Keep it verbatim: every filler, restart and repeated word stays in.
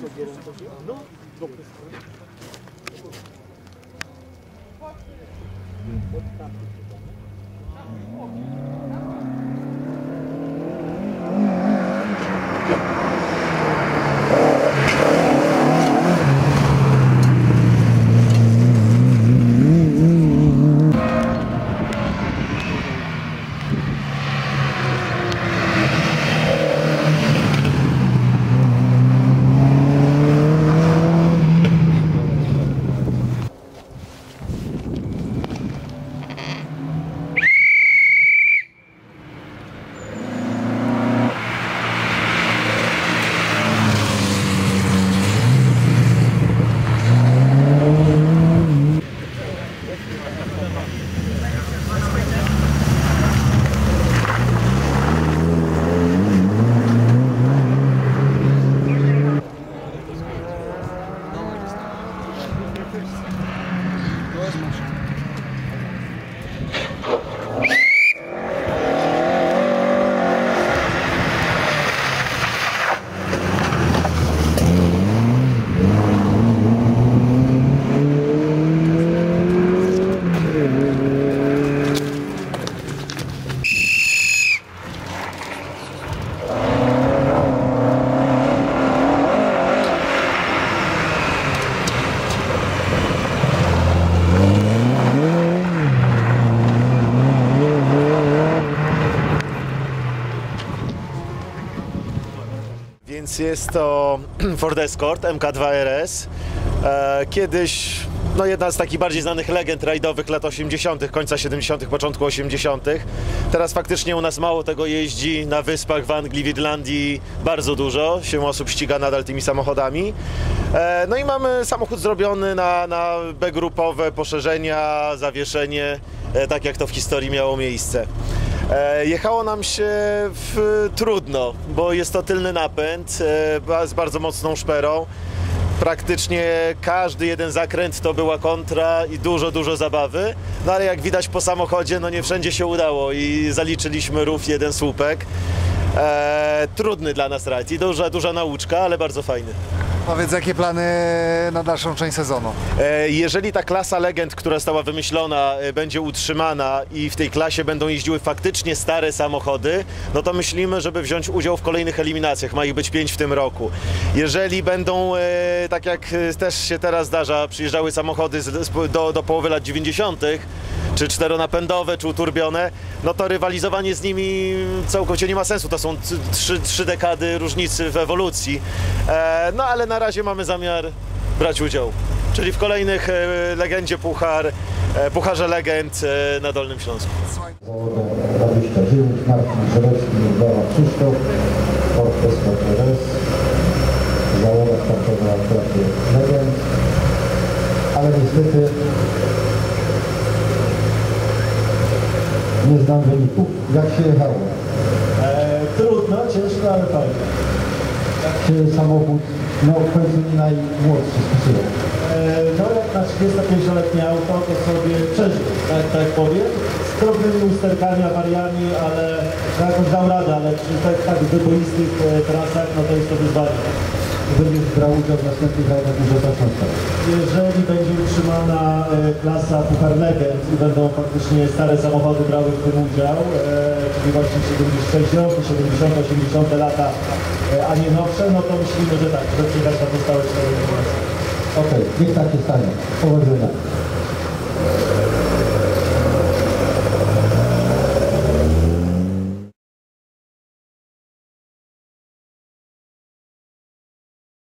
Więc jest to Ford Escort M K dwa R S. E, kiedyś no jedna z takich bardziej znanych legend rajdowych lat osiemdziesiątych, końca siedemdziesiątych, początku osiemdziesiątych. Teraz faktycznie u nas mało tego jeździ, na wyspach w Anglii, w Irlandii bardzo dużo się osób ściga nadal tymi samochodami. E, no i mamy samochód zrobiony na, na B-grupowe poszerzenia, zawieszenie, e, tak jak to w historii miało miejsce. E, jechało nam się w, trudno, bo jest to tylny napęd e, z bardzo mocną szperą. Praktycznie każdy jeden zakręt to była kontra i dużo, dużo zabawy. No ale jak widać po samochodzie, no nie wszędzie się udało i zaliczyliśmy rów jeden słupek. E, trudny dla nas rajd i duża, duża nauczka, ale bardzo fajny. Powiedz, jakie plany na dalszą część sezonu? E, jeżeli ta klasa legend, która została wymyślona, e, będzie utrzymana i w tej klasie będą jeździły faktycznie stare samochody, no to myślimy, żeby wziąć udział w kolejnych eliminacjach. Ma ich być pięć w tym roku. Jeżeli będą, e, tak jak też się teraz zdarza, przyjeżdżały samochody z, do, do połowy lat dziewięćdziesiątych, czy czteronapędowe, czy uturbione, no to rywalizowanie z nimi całkowicie nie ma sensu. To są trzy, trzy dekady różnicy w ewolucji. E, no ale na razie mamy zamiar brać udział. Czyli w kolejnych e, legendzie Puchar, e, Pucharze Legend e, na Dolnym Śląsku. dwadzieścia dziewięć, Marcin Żelewski, Bała Krzysztof, Ford Escort R S, załoga startowa w trasie Legend, ale niestety nie znam wyników. Jak się jechało? E, trudno, ciężko, ale fajnie. Jak się samochód, no w końcu nie najmłodszy, spisuje? E, no jak na trzydziestopięcioletnie auto, to sobie przeżył, tak, tak powiem. Z drobnymi usterkami, awariami, ale no, jakoś dał radę, ale przy tak, tak wyboistych e, trasach, no to jest to wyzwanie. Będziesz brał udział w następnych rajdach dużo taczą. Jeżeli będzie utrzymana e, klasa Puchar Legend i będą faktycznie stare samochody brały w tym udział, e, czyli właśnie siedemdziesiąte, siedemdziesiąte, osiemdziesiąte lata, e, a nie nowsze, no to myślimy, że tak, że przyjechać na pozostałe cztery. Okej, niech tak się stanie. Powodzenia.